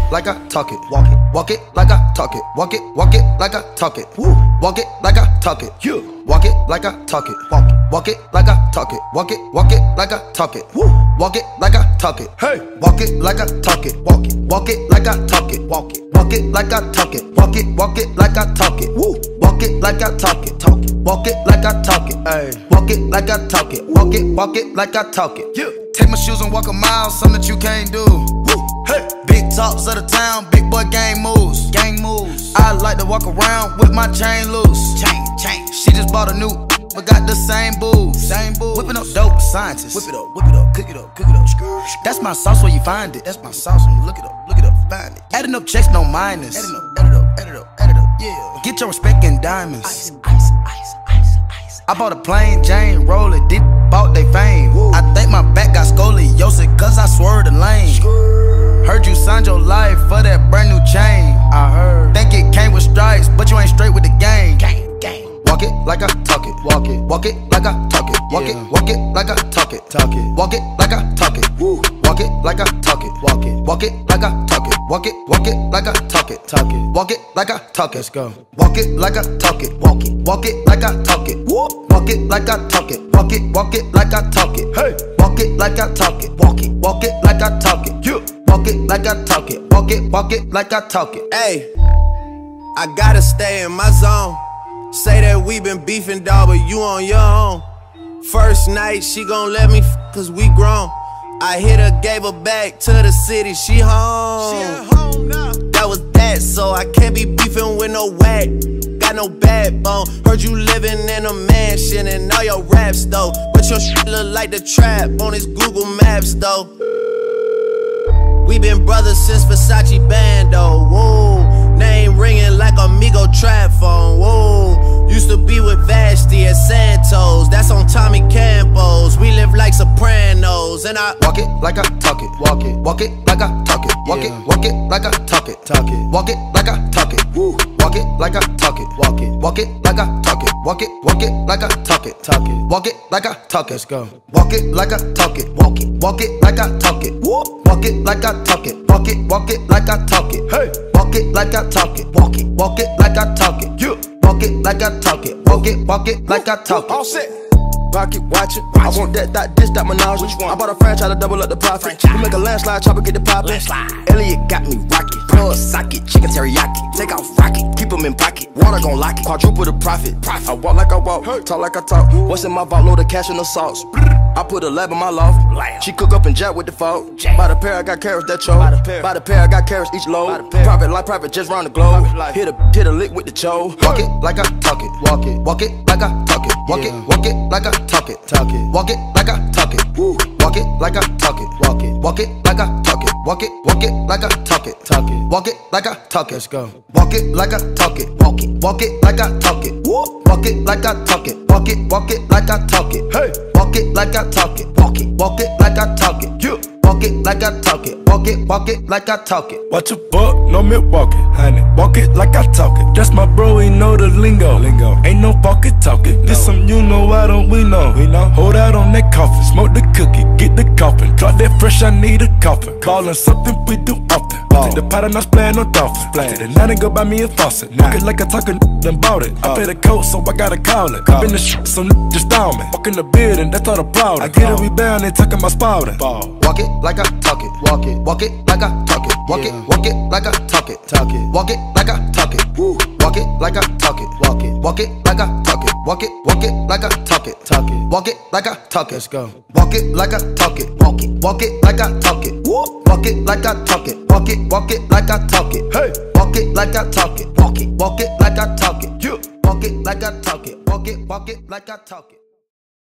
like I talk it. Walk it like I talk it. Walk it like I talk it. Woo. Walk it like I talk it. Yeah. Walk it like I talk it. Walk it like I talk it. Walk it like I talk it. Woo. Walk it like I talk it. Hey. Walk it like I talk it. Walk it like I talk it. Walk it like I talk it. Walk it like I talk it. Woo. Walk it like I talk it. Walk it like I talk it. Ay. Walk it like I talk it. Walk it like I talk it. Yeah. Take my shoes and walk a mile, something that you can't do. Woo. Hey. Big talks of the town, big boy gang moves. I like to walk around with my chain loose. Chain. She just bought a new, but got the same booze. Whipping up dope, scientists. Whip it up, cook it up. That's my sauce where you find it. That's my sauce when you look it up, find it. Adding up checks, no minus. Add it up, yeah. Get your respect in diamonds. Ice. I bought a plain Jane, roll it, did bought they fame. Woo. I think my back got scoliosis, cause I swerved the lane. Heard you signed your life for that brand new chain. I heard. Think it came with stripes, but you ain't straight with the gang. Walk it like I talk it. Walk it like I talk it. Walk it like I talk it. Walk it like I talk it. Woo. Walk it like I talk it. Walk it like I talk it. Walk it like I talk it. Walk it like I talk it. Let's go. Walk it like I talk it. Walk it like I talk it. Woo. Walk it like I talk it. Walk it like I talk it. Hey. Walk it like I talk it. Walk it like I talk it. Yeah. Walk it like I talk it. Walk it like I talk it. Hey, I gotta stay in my zone. Say that we been beefing, dawg, but you on your own. First night, she gon' let me cause we grown. I hit her, gave her back to the city, she home. She at home now. That was that, so I can't be beefing with no whack. Got no backbone. Heard you living in a mansion and all your raps though. But your shit look like the trap on his Google Maps though. We been brothers since Versace Bando, whoa. Name ringing like Amigo trap phone, whoa. Used to be with Vashti at Santos, that's on Tommy Campos. We live like Sopranos, and I walk it like I talk it. Walk it like I talk it. Walk it like I talk it. Walk it like I talk it. Woo. Walk it like I talk it. Walk it like I talk it. Walk it like I talk it. Walk it like I talk it. Let's go. Walk it like I talk it. Walk it like I talk it. Woo. Walk it like I talk it. Walk it like I talk it. Hey. Walk it like I talk it. Walk it like I talk it. Yeah. Walk it like I talk it. Walk it like I talk it. All set. Pocket, watch it. I want that Minaj. Which one? I bought a franchise to double up the profit. We make a landslide, chopper get the poppin'. Elliot got me rocket. Plug socket, chicken teriyaki. Take off rocket, keep them in pocket. Water gon' lock it, quadruple the profit. I walk like I walk, talk like I talk. What's in my vault? Load of cash and the sauce. I put a lab in my loft. She cook up and jack with the fault. By the pair, I got carrots that chose. By the pair, I got carrots each load. Private life, private just round the globe. Hit a lick with the cho. Walk it like I talk it. Walk it like I talk it. Walk it like I talk it. Walk it like I talk it. Woo. Walk it like I talk it. Walk it like I talk it. Walk it like I talk it. Walk it like I talk it. Let's go. Walk it like I talk it. Walk it like I talk it. Woo. Walk it like I talk it. Walk it like I talk it. Hey. Walk it like I talk it. Walk it like I talk it. Yeah. Walk it like I talk it. Walk it like I talk it. Watch a buck, no Milwaukee, honey. Walk it like I talk it. That's my bro, he know the lingo. Ain't no fucking talking. This some you know, why don't we know? Hold out on that coffin, smoke the cookie, get the coffin. Drop that fresh, I need a coffin. Callin' something we do often. Take the pot and I splash no dolphin. The night and go buy me a faucet. Walk it like I talk it, then bought it. I pay the coat, so I gotta call it. Been the shit, so just down me. Walk in the building, that's all the proud. I get a rebound and talking my spouting. Walk it like I talk it. Walk it like I talk it. Walk it like I talk it. Walk it like I talk it. Woo. Walk it like I talk it. Walk it like I talk it. Walk it like I talk it. Walk it like I talk it. Let's go. Walk it like I talk it. Walk it like I talk it. Woo. Walk it like I talk it. Walk it like I talk it. Hey. Walk it like I talk it. Walk it like I talk it. Yeah. Walk it like I talk it. Walk it like I talk it.